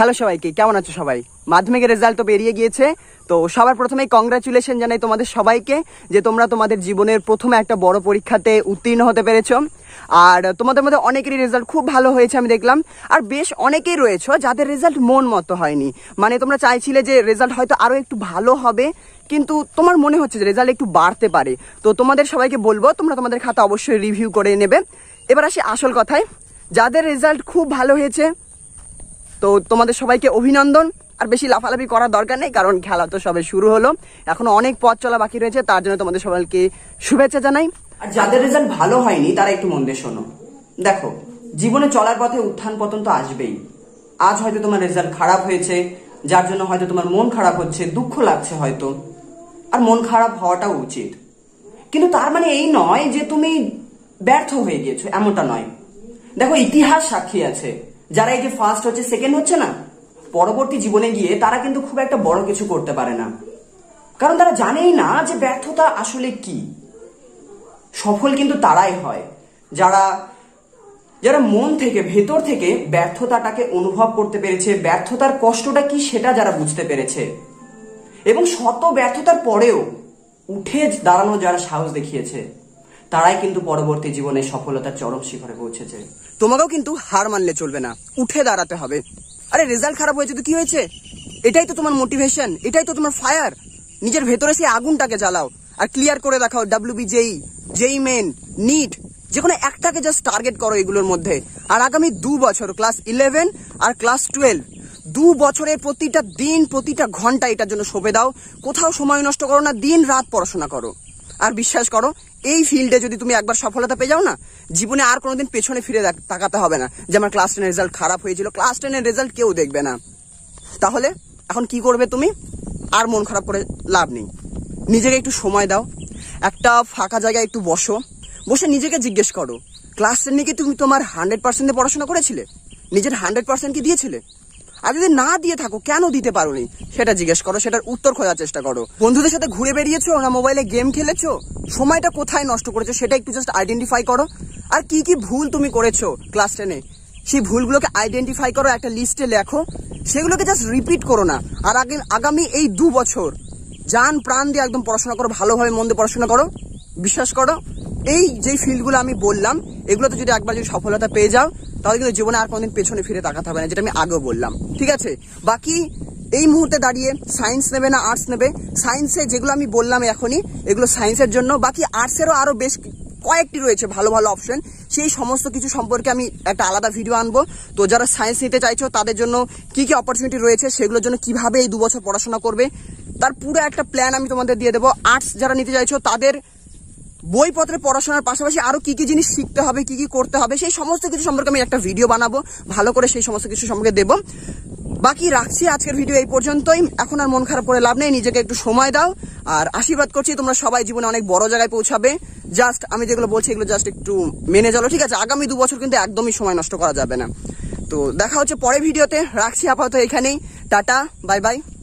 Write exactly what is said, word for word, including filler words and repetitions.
Hello সবাইকে, কেমন আছো সবাই? মাধ্যমিকের রেজাল্ট তো বেরিয়ে গিয়েছে। তো সবার প্রথমেই কংগ্রাচুলেশন জানাই তোমাদের সবাইকে যে তোমরা তোমাদের জীবনের প্রথমে একটা বড় পরীক্ষাতে উত্তীর্ণ হতে পেরেছো। আর তোমাদের মধ্যে অনেকেরই রেজাল্ট খুব ভালো হয়েছে আমি দেখলাম। আর বেশ অনেকেই রয়েছে যাদের রেজাল্ট মন মতো হয়নি, মানে তোমরা চাইছিলে যে রেজাল্ট হয়তো আরও একটু ভালো হবে, কিন্তু তোমার মনে হচ্ছে যে রেজাল্ট একটু বাড়তে পারে। তো তোমাদের সবাইকে বলবো তোমরা তোমাদের খাতা অবশ্যই রিভিউ করে নেবে। এবার আসি আসল কথায়, যাদের রেজাল্ট খুব ভালো হয়েছে তো তোমাদের সবাইকে অভিনন্দন। আর বেশি লাফালাফি করার দরকার নেই, কারণ খেলা তো সবে শুরু হলো, এখনো অনেক পথ চলা বাকি রয়েছে। তার জন্য তোমাদের সবাইকে শুভেচ্ছা জানাই। আর যাদের রেজাল্ট ভালো হয়নি তারা একটু মন দিয়ে শোনো। দেখো, জীবনে চলার পথে উত্থান পতন তো আসবেই। আজ হয়তো তোমার রেজাল্ট খারাপ হয়েছে, যার জন্য হয়তো তোমার মন খারাপ হচ্ছে, দুঃখ লাগছে হয়তো, আর মন খারাপ হওয়াটাও উচিত। কিন্তু তার মানে এই নয় যে তুমি ব্যর্থ হয়ে গিয়েছো, এমনটা নয়। দেখো, ইতিহাস সাক্ষী আছে, যারা এই যে ফার্স্ট হচ্ছে, সেকেন্ড হচ্ছে না, পরবর্তী জীবনে গিয়ে তারা কিন্তু খুব একটা বড় কিছু করতে পারে না, কারণ তারা জানেই না যে ব্যর্থতা আসলে কি। সফল কিন্তু তারাই হয় যারা যারা মন থেকে, ভেতর থেকে ব্যর্থতাটাকে অনুভব করতে পেরেছে, ব্যর্থতার কষ্টটা কি সেটা যারা বুঝতে পেরেছে, এবং শত ব্যর্থতার পরেও উঠে দাঁড়ানো যারা সাহস দেখিয়েছে, তারাই কিন্তু পরবর্তী জীবনে সফলতার চরম শিখরে পৌঁছেছে। তোমাকেও কিন্তু হার মানলে চলবে না, উঠে দাঁড়াতে হবে। আরে রেজাল্ট খারাপ হয়েছে তো কি হয়েছে, এটাই তো তোমার মোটিভেশন, এটাই তো তোমার ফায়ার। নিজের ভেতরে সেই আগুনটাকে জ্বালাও আর ক্লিয়ার করে দেখাও। WB, JEE, JEE main, NEET, যে কোনো একটাকে জাস্ট টার্গেট করো এগুলোর মধ্যে। আর আগামী দু বছর ক্লাস ইলেভেন আর ক্লাস টুয়েলভ দু বছরের প্রতিটা দিন, প্রতিটা ঘন্টা এটার জন্য সঁপে দাও। কোথাও সময় নষ্ট করো না, দিন রাত পড়াশোনা করো। আর বিশ্বাস করো, এই ফিল্ডে যদি তুমি একবার সফলতা পেয়ে যাও না, জীবনে আর কোনোদিন পেছনে ফিরে তাকাতে হবে না যে আমার ক্লাস টেনের রেজাল্ট খারাপ হয়েছিল। ক্লাস টেনের রেজাল্ট কেউ দেখবে না। তাহলে এখন কি করবে তুমি? আর মন খারাপ করে লাভ নেই, নিজেকে একটু সময় দাও, একটা ফাঁকা জায়গায় একটু বসো, বসে নিজেকে জিজ্ঞেস করো, ক্লাস টেনে কি তুমি তোমার হান্ড্রেড পার্সেন্টে পড়াশোনা করেছিলে? নিজের হান্ড্রেড পার্সেন্ট কি দিয়েছিলে? আর যদি না দিয়ে থাকো, কেন দিতে পারোনি সেটা জিজ্ঞেস করো, সেটার উত্তর খোঁজার চেষ্টা করো। বন্ধুদের সাথে ঘুরে বেরিয়েছো না মোবাইলে গেম খেলেছো, সময়টা কোথায় নষ্ট করেছো সেটা একটু জাস্ট আইডেন্টিফাই করো। আর কি কি ভুল তুমি করেছো ক্লাস টেনে, সেই ভুলগুলোকে আইডেন্টিফাই করো, একটা লিস্টে লেখো, সেগুলোকে জাস্ট রিপিট করো না। আর আগে আগামী এই দু বছর জান প্রাণ দিয়ে একদম পড়াশোনা করো, ভালোভাবে মন দিয়ে পড়াশোনা করো। বিশ্বাস করো, এই যে ফিল্ডগুলো আমি বললাম, এগুলোতে যদি একবার যদি সফলতা পেয়ে যাও, তাহলে কিন্তু জীবনে আর কোনোদিন পেছনে ফিরে তাকাতে হবে না, যেটা আমি আগেও বললাম। ঠিক আছে, বাকি এই মুহূর্তে দাঁড়িয়ে সায়েন্স নেবে না আর্টস নেবে, সায়েন্সে যেগুলো আমি বললাম এখনই, এগুলো সায়েন্সের জন্য। বাকি আর্টসেরও আরও বেশ কয়েকটি রয়েছে ভালো ভালো অপশন, সেই সমস্ত কিছু সম্পর্কে আমি একটা আলাদা ভিডিও আনবো। তো যারা সায়েন্স নিতে চাইছো তাদের জন্য কি কি অপরচুনিটি রয়েছে, সেগুলোর জন্য কিভাবে এই দু বছর পড়াশোনা করবে, তার পুরো একটা প্ল্যান আমি তোমাদের দিয়ে দেবো। আর্টস যারা নিতে চাইছো তাদের বইপত্রে পড়াশোনার পাশাপাশি আরো কি কি জিনিস শিখতে হবে, কি কি করতে হবে, সেই সমস্ত কিছু সম্পর্কে আমি একটা ভিডিও বানাবো, ভালো করে সেই সমস্ত কিছু সম্পর্কে দেবো। বাকি রাখছি আজকের ভিডিও এই পর্যন্তই। এখন আর মন খারাপ করে লাভ নেই, নিজেকে একটু সময় দাও। আর আশীর্বাদ করছি তোমরা সবাই জীবনে অনেক বড় জায়গায় পৌঁছাবে। জাস্ট আমি যেগুলো বলছি এগুলো জাস্ট একটু মেনে চলো, ঠিক আছে? আগামী দু বছর কিন্তু একদমই সময় নষ্ট করা যাবে না। তো দেখা হচ্ছে পরে ভিডিওতে, রাখছি আপাতত এখানেই। Tata, bye by.